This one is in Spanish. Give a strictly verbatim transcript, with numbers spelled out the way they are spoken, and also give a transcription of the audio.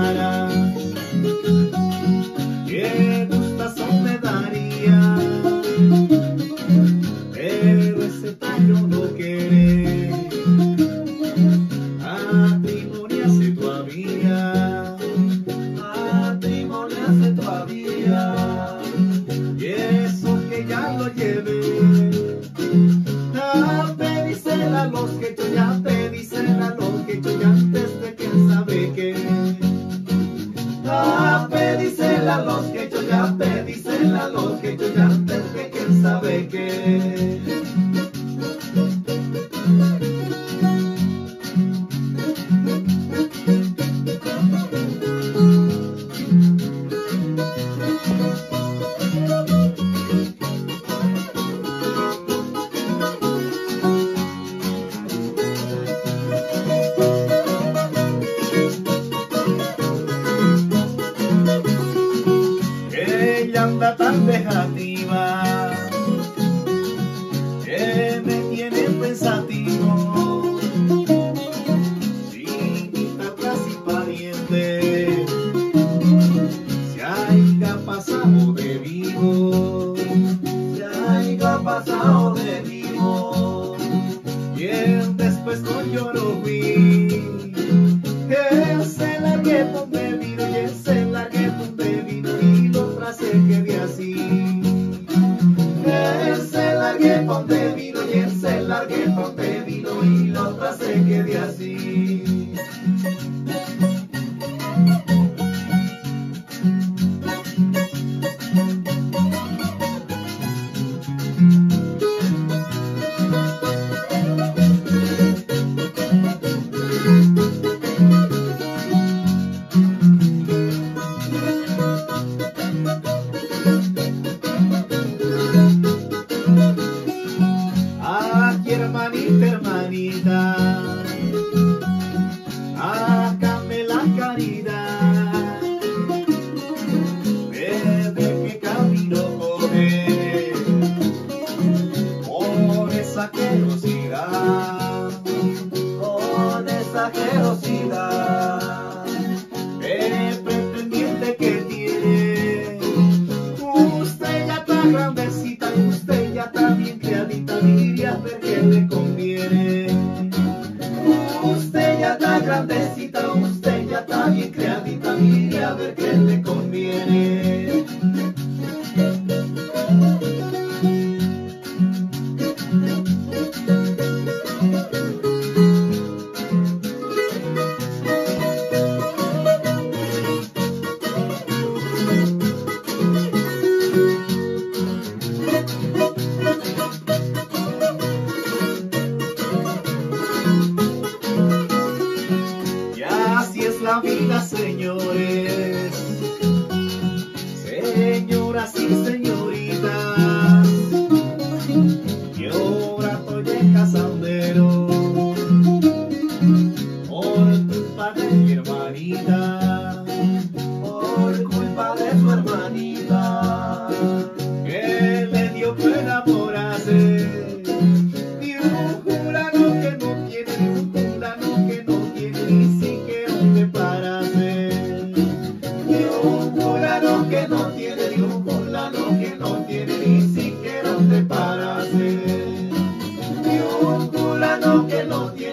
cara, qué gustazo me daría, pero ese tallo no quiere matrimoniarse todavía, matrimoniarse todavía, y eso que ya lo llevé. Ya pedísela a los que yo, ya pedísela a los que yo, ya antes de quién sabe qué. Ya pedísela a los que yo, ya pedísela a los que yo, ya antes de quién sabe qué. Ella anda tan dejativa que me tiene pensativo, sin guitarras y parientes, se haya pasado de vivo, se haya pasado de vivo, bien después con lloro fui, que se largue donde vino y él se largue donde vino y lo otra se quede así, que él se largue donde vino y él se largue donde vino y la otra se quede así. Aquí hermanita, hermanita, hágame la caridad, ve de qué camino coge con esa asquerosidad, con esa asquerosidad, el pretendiente que tiene, usted ya está grandecita, usted ya está bien criadita, mire a ver qué le conviene. Usted ya está grandecita, usted ya está bien criadita, mire a ver qué le conviene. Así es la vida, señores, señoras y señoritas, y ahora estoy en casandero por culpa de mi hermanita, por culpa de su hermanita, que le dio por enamorarse de un fulano que no tiene, de un fulano que no tiene ni siquiera prepararse, de un fulano que no tiene, de un fulano que no tiene ni siquiera prepararse, de un fulano que no tiene.